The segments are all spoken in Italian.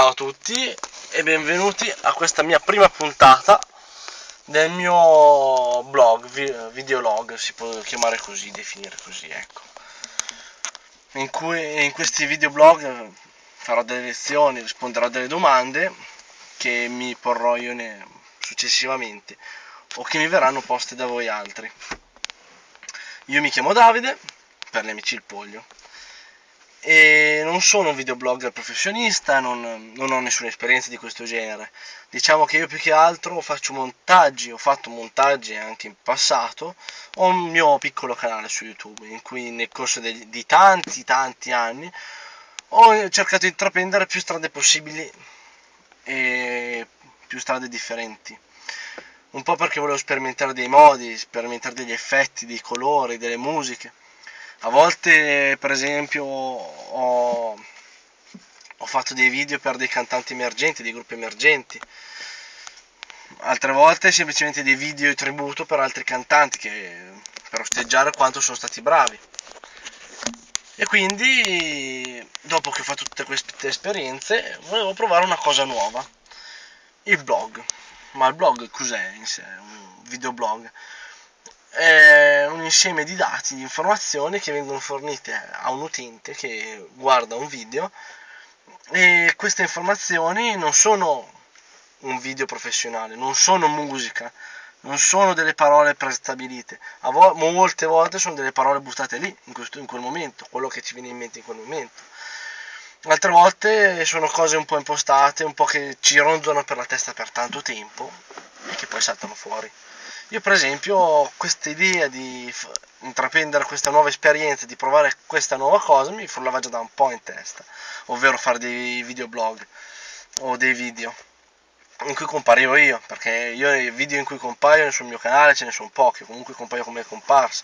Ciao a tutti e benvenuti a questa mia prima puntata del mio blog, videolog, si può chiamare così, definire così, ecco. In questi videoblog farò delle lezioni, risponderò a delle domande che mi porrò io successivamente o che mi verranno poste da voi altri. Io mi chiamo Davide, per gli amici il Poglio. E non sono un videoblogger professionista, non ho nessuna esperienza di questo genere. Diciamo che io più che altro faccio montaggi, ho fatto montaggi anche in passato. Ho un mio piccolo canale su YouTube in cui nel corso di tanti anni ho cercato di intraprendere più strade possibili e più strade differenti. Un po' perché volevo sperimentare dei modi, sperimentare degli effetti, dei colori, delle musiche. A volte, per esempio, ho fatto dei video per dei cantanti emergenti, dei gruppi emergenti. Altre volte semplicemente dei video di tributo per altri cantanti per osteggiare quanto sono stati bravi. E quindi, dopo che ho fatto tutte queste esperienze, volevo provare una cosa nuova, il blog. Ma il blog cos'è in sé? Un videoblog? È un insieme di dati, di informazioni che vengono fornite a un utente che guarda un video, e queste informazioni non sono un video professionale, non sono musica, non sono delle parole prestabilite, molte volte sono delle parole buttate lì, in quel momento, quello che ci viene in mente in quel momento. Altre volte sono cose un po' impostate, un po' che ci rondano per la testa per tanto tempo e che poi saltano fuori. Io per esempio ho questa idea di intraprendere questa nuova esperienza, di provare questa nuova cosa, mi frullava già da un po' in testa, ovvero fare dei videoblog o dei video in cui comparivo io, perché io i video in cui compaio sul mio canale ce ne sono pochi, comunque compaio come comparsa.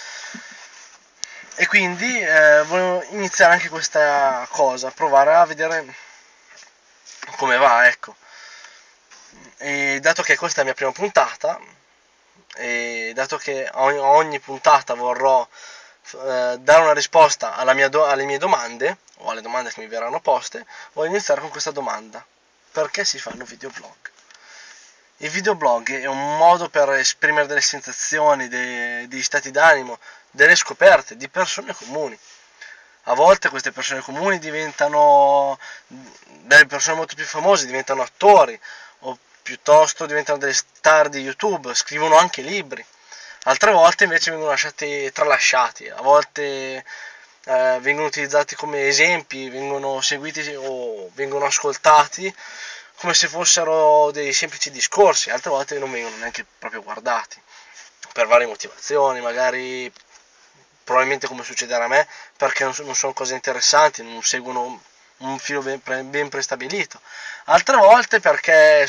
E quindi volevo iniziare anche questa cosa, provare a vedere come va, ecco. E dato che questa è la mia prima puntata, e dato che a ogni puntata vorrò dare una risposta alle mie domande o alle domande che mi verranno poste, voglio iniziare con questa domanda: perché si fanno videoblog? Il videoblog è un modo per esprimere delle sensazioni, degli stati d'animo, delle scoperte di persone comuni. A volte queste persone comuni diventano delle persone molto più famose, diventano attori, o piuttosto diventano delle star di YouTube, scrivono anche libri. Altre volte invece vengono tralasciati, a volte vengono utilizzati come esempi, vengono seguiti o vengono ascoltati come se fossero dei semplici discorsi, altre volte non vengono neanche proprio guardati, per varie motivazioni, magari probabilmente come succederà a me, perché non sono cose interessanti, non seguono un filo ben prestabilito. Altre volte perché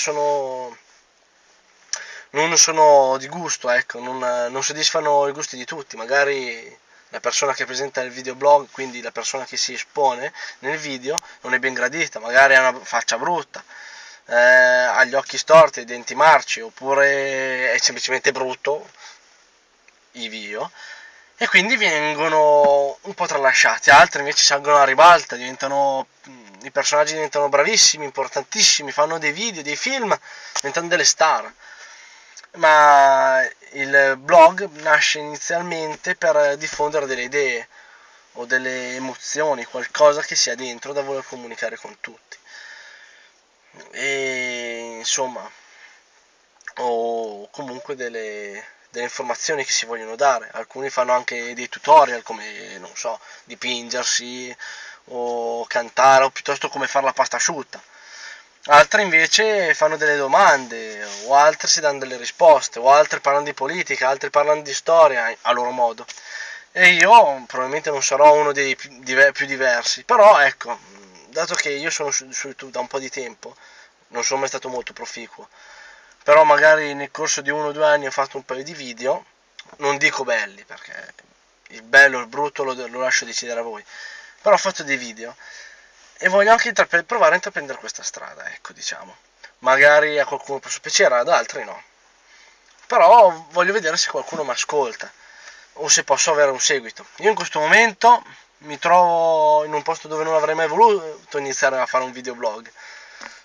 non sono di gusto, ecco, non soddisfano i gusti di tutti. Magari la persona che presenta il videoblog, quindi la persona che si espone nel video, non è ben gradita, magari ha una faccia brutta, ha gli occhi storti, i denti marci, oppure è semplicemente brutto, io, e quindi vengono un po' tralasciati. Altri invece salgono alla ribalta, i personaggi diventano bravissimi, importantissimi, fanno dei video, dei film, diventano delle star. Ma il blog nasce inizialmente per diffondere delle idee o delle emozioni, qualcosa che sia dentro da voler comunicare con tutti. E insomma, o comunque delle informazioni che si vogliono dare. Alcuni fanno anche dei tutorial, come, non so, dipingersi o cantare, o piuttosto come fare la pasta asciutta. Altri invece fanno delle domande, o altri si danno delle risposte, o altri parlano di politica, altri parlano di storia a loro modo. E io probabilmente non sarò uno dei più diversi, però ecco, dato che io sono su YouTube da un po' di tempo, non sono mai stato molto proficuo, però magari nel corso di 1 o 2 anni ho fatto un paio di video, non dico belli, perché il bello o il brutto lo lascio decidere a voi, però ho fatto dei video e voglio anche provare a intraprendere questa strada, ecco, diciamo. Magari a qualcuno posso piacere, ad altri no. Però voglio vedere se qualcuno mi ascolta o se posso avere un seguito. Io in questo momento mi trovo in un posto dove non avrei mai voluto iniziare a fare un videoblog,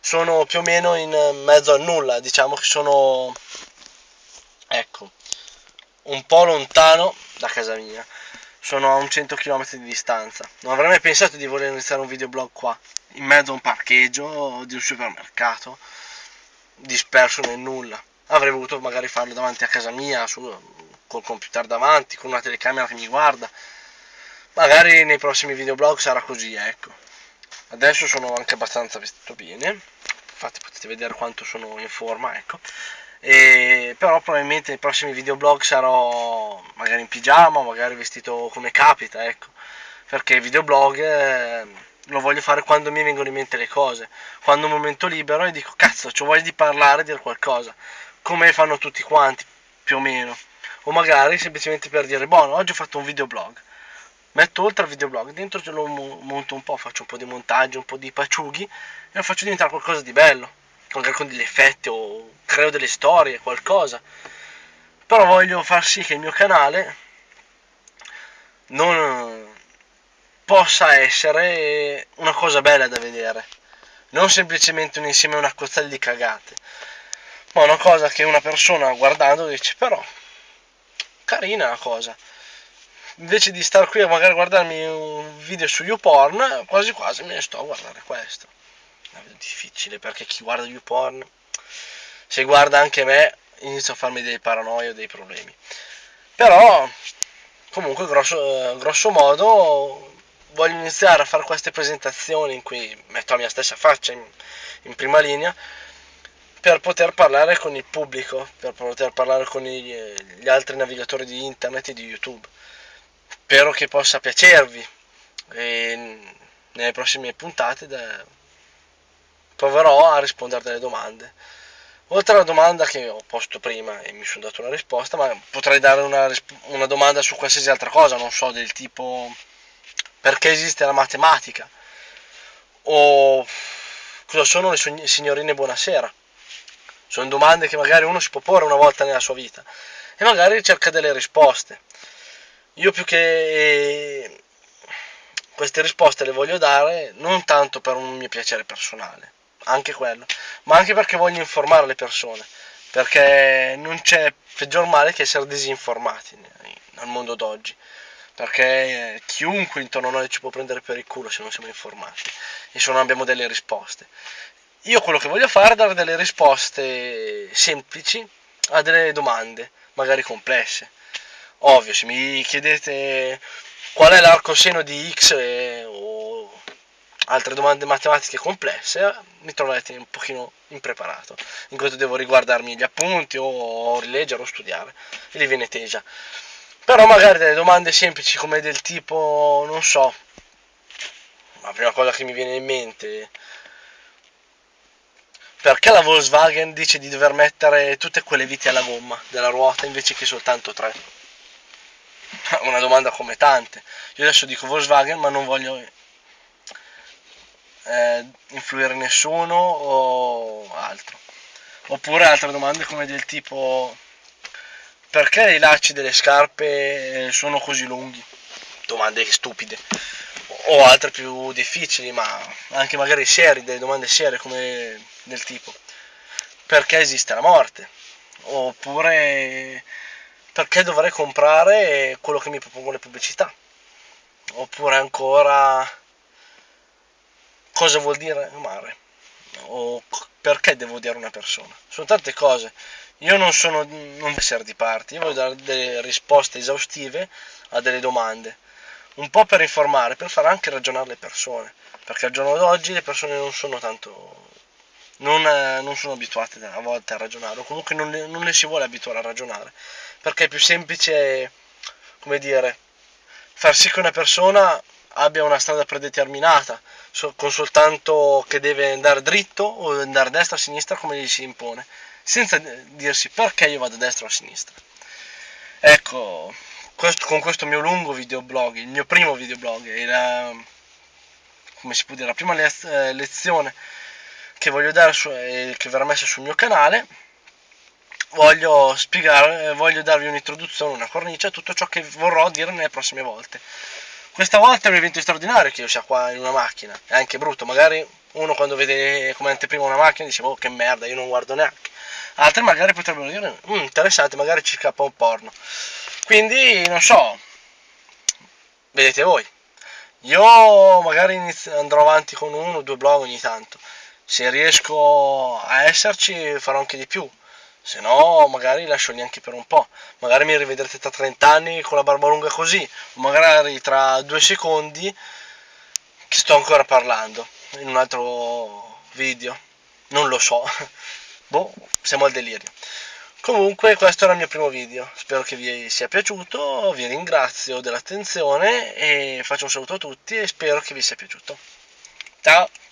sono più o meno in mezzo al nulla, diciamo che sono, ecco, un po' lontano da casa mia, sono a un 100 km di distanza. Non avrei mai pensato di voler iniziare un videoblog qua, in mezzo a un parcheggio di un supermercato, disperso nel nulla. Avrei voluto magari farlo davanti a casa mia, col computer davanti, con una telecamera che mi guarda. Magari nei prossimi videoblog sarà così, ecco. Adesso sono anche abbastanza vestito bene, infatti potete vedere quanto sono in forma, ecco. Però probabilmente nei prossimi videoblog sarò magari in pigiama, magari vestito come capita, ecco. Perché il videoblog lo voglio fare quando mi vengono in mente le cose, quando ho un momento libero e dico cazzo, c'ho voglia di parlare, dire qualcosa, come fanno tutti quanti, più o meno. O magari semplicemente per dire, buono, oggi ho fatto un videoblog. Metto oltre al videoblog, dentro ce lo monto un po', faccio un po' di montaggio, un po' di paciughi e lo faccio diventare qualcosa di bello, magari con degli effetti o creo delle storie, qualcosa. Però voglio far sì che il mio canale non possa essere una cosa bella da vedere, non semplicemente un insieme a una cozzaglia di cagate, ma una cosa che una persona guardando dice però carina la cosa. Invece di star qui a magari guardarmi un video su YouPorn, quasi quasi me ne sto a guardare questo. È difficile perché chi guarda YouPorn, se guarda anche me, inizia a farmi dei paranoie o dei problemi. Però, comunque, grosso modo, voglio iniziare a fare queste presentazioni in cui metto la mia stessa faccia in prima linea per poter parlare con il pubblico, per poter parlare con gli altri navigatori di internet e di YouTube. Spero che possa piacervi e nelle prossime puntate proverò a rispondere a delle domande. Oltre alla domanda che ho posto prima e mi sono dato una risposta, ma potrei dare una domanda su qualsiasi altra cosa, non so, del tipo perché esiste la matematica o cosa sono le signorine buonasera. Sono domande che magari uno si può porre una volta nella sua vita e magari cerca delle risposte. Io più che queste risposte le voglio dare non tanto per un mio piacere personale, anche quello, ma anche perché voglio informare le persone, perché non c'è peggior male che essere disinformati al mondo d'oggi, perché chiunque intorno a noi ci può prendere per il culo se non siamo informati e se non abbiamo delle risposte. Io quello che voglio fare è dare delle risposte semplici a delle domande, magari complesse. Ovvio, se mi chiedete qual è l'arcoseno di x o altre domande matematiche complesse, mi troverete un pochino impreparato, in quanto devo riguardarmi gli appunti o rileggere o studiare, e li viene tesa. Però magari delle domande semplici come del tipo, non so, la prima cosa che mi viene in mente, perché la Volkswagen dice di dover mettere tutte quelle viti alla gomma della ruota invece che soltanto 3? Una domanda come tante. Io adesso dico Volkswagen, ma non voglio influire nessuno o altro. Oppure altre domande come del tipo perché i lacci delle scarpe sono così lunghi? Domande stupide. O altre più difficili, ma anche magari serie, delle domande serie come del tipo perché esiste la morte? Oppure perché dovrei comprare quello che mi propongono le pubblicità? Oppure ancora cosa vuol dire amare? O perché devo odiare una persona? Sono tante cose. Io non devo essere di parte, io voglio dare delle risposte esaustive a delle domande. Un po' per informare, per far anche ragionare le persone. Perché al giorno d'oggi le persone non sono tanto non sono abituate a volte a ragionare, o comunque non le si vuole abituare a ragionare, perché è più semplice, come dire, far sì che una persona abbia una strada predeterminata, con soltanto che deve andare dritto o andare a destra o a sinistra come gli si impone, senza dirsi perché io vado a destra o a sinistra. Ecco, con questo mio lungo videoblog, il mio primo videoblog, come si può dire, la prima lezione che voglio dare che verrà messa sul mio canale, voglio darvi un'introduzione, una cornice a tutto ciò che vorrò dire nelle prossime volte. Questa volta è un evento straordinario che io sia qua in una macchina, è anche brutto, magari Uno quando vede come anteprima una macchina dice, oh che merda, io non guardo neanche. Altri magari potrebbero dire, interessante, magari ci scappa un porno. Quindi, non so, vedete voi. Io magari andrò avanti con uno o due blog ogni tanto. Se riesco a esserci farò anche di più. Se no, magari lascio lì anche per un po'. Magari mi rivedrete tra 30 anni con la barba lunga così. O magari tra 2 secondi che sto ancora parlando in un altro video. Non lo so. Boh, siamo al delirio. Comunque questo era il mio primo video, spero che vi sia piaciuto, vi ringrazio dell'attenzione e faccio un saluto a tutti e spero che vi sia piaciuto. Ciao!